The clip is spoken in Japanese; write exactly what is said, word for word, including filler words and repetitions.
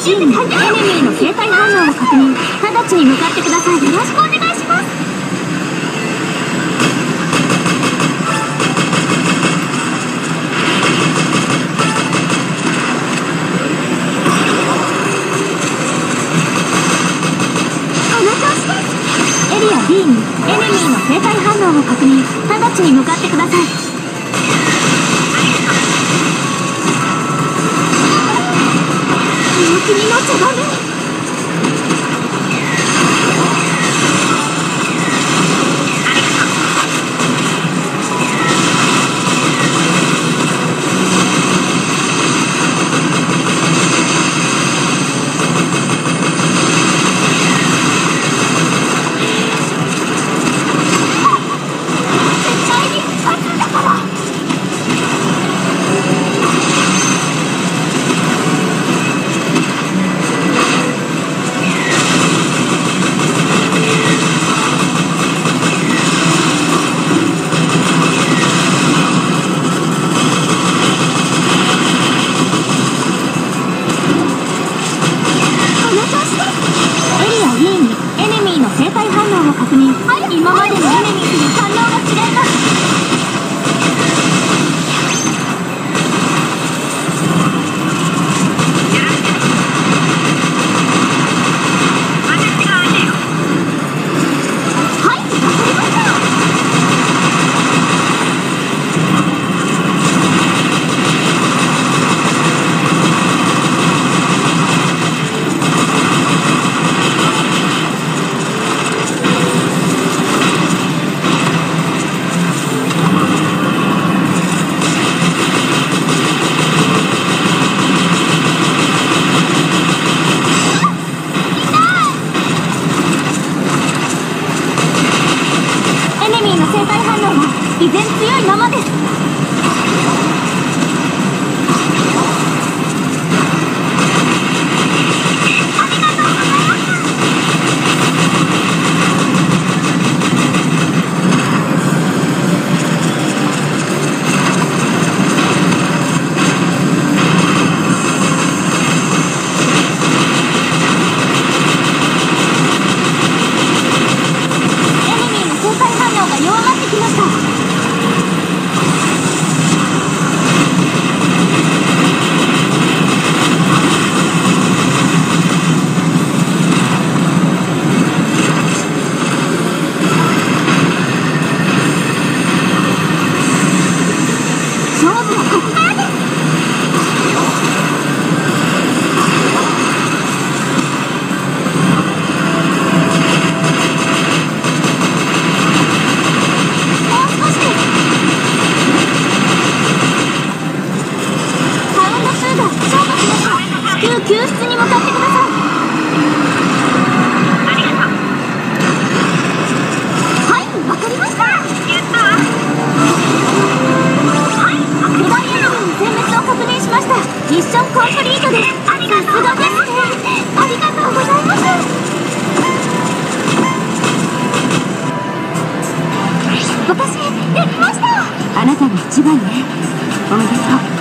エネミーの生体反応を確認。直ちに向かってください。よろしくお願いします。この調子です。エリア B にエネミーの生体反応を確認。直ちに向かってください。気になっちゃダメ。今までのエネミーとの反応が違います。生体反応は依然強いままです。ありがとうございます。弱まってきました。勝負はここからです。救出に向かってください。ありがとう。はい、わかりました。やったわ。はい、巨大エネミーの殲滅を確認しました。ミッションコンプリートです。ありがとう。さすがですね。ありがとうございます。私、できました。あなたが一番ね。おめでとう。